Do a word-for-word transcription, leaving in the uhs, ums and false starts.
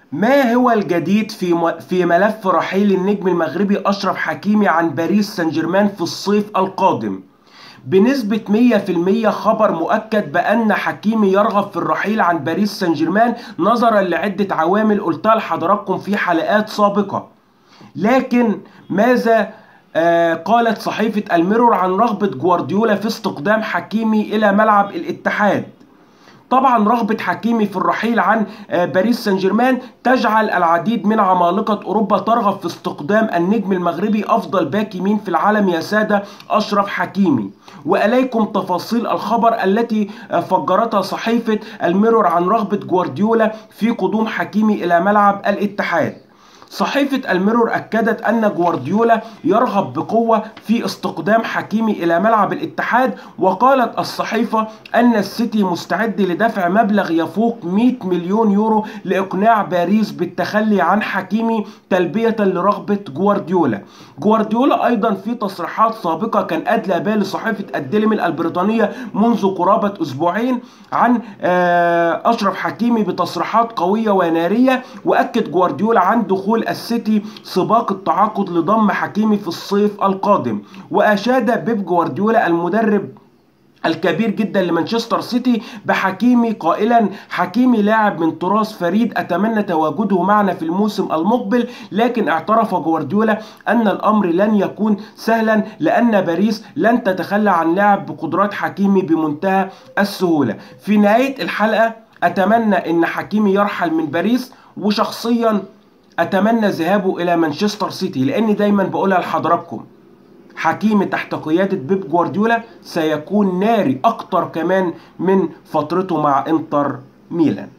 ما هو الجديد في م- في ملف رحيل النجم المغربي أشرف حكيمي عن باريس سان جيرمان في الصيف القادم؟ بنسبة مية في المية خبر مؤكد بأن حكيمي يرغب في الرحيل عن باريس سان جيرمان نظرا لعدة عوامل قلتها لحضراتكم في حلقات سابقة. لكن ماذا آه قالت صحيفة الميرور عن رغبة جوارديولا في استقدام حكيمي إلى ملعب الاتحاد؟ طبعا رغبة حكيمي في الرحيل عن باريس سان جيرمان تجعل العديد من عمالقة أوروبا ترغب في استقدام النجم المغربي أفضل باك يمين في العالم يا سادة أشرف حكيمي. وإليكم تفاصيل الخبر التي فجرتها صحيفة الميرور عن رغبة جوارديولا في قدوم حكيمي إلى ملعب الاتحاد. صحيفة الميرور أكدت أن جوارديولا يرغب بقوة في استقدام حكيمي إلى ملعب الاتحاد، وقالت الصحيفة أن السيتي مستعد لدفع مبلغ يفوق مئة مليون يورو لإقناع باريس بالتخلي عن حكيمي تلبية لرغبة جوارديولا. جوارديولا أيضا في تصريحات سابقة كان أدلى بها لصحيفة الديلي البريطانية منذ قرابة أسبوعين عن أشرف حكيمي بتصريحات قوية ونارية، وأكد جوارديولا عن دخول السيتي سباق التعاقد لضم حكيمي في الصيف القادم. وأشاد بيب جوارديولا المدرب الكبير جدا لمانشستر سيتي بحكيمي قائلا: حكيمي لاعب من تراث فريد، أتمنى تواجده معنا في الموسم المقبل. لكن اعترف جوارديولا أن الأمر لن يكون سهلا لأن باريس لن تتخلى عن لاعب بقدرات حكيمي بمنتهى السهولة. في نهاية الحلقة أتمنى أن حكيمي يرحل من باريس، وشخصيا أتمنى ذهابه إلى مانشستر سيتي، لأني دايما بقولها لحضراتكم حكيمي تحت قيادة بيب جوارديولا سيكون ناري أكتر كمان من فترته مع إنتر ميلان.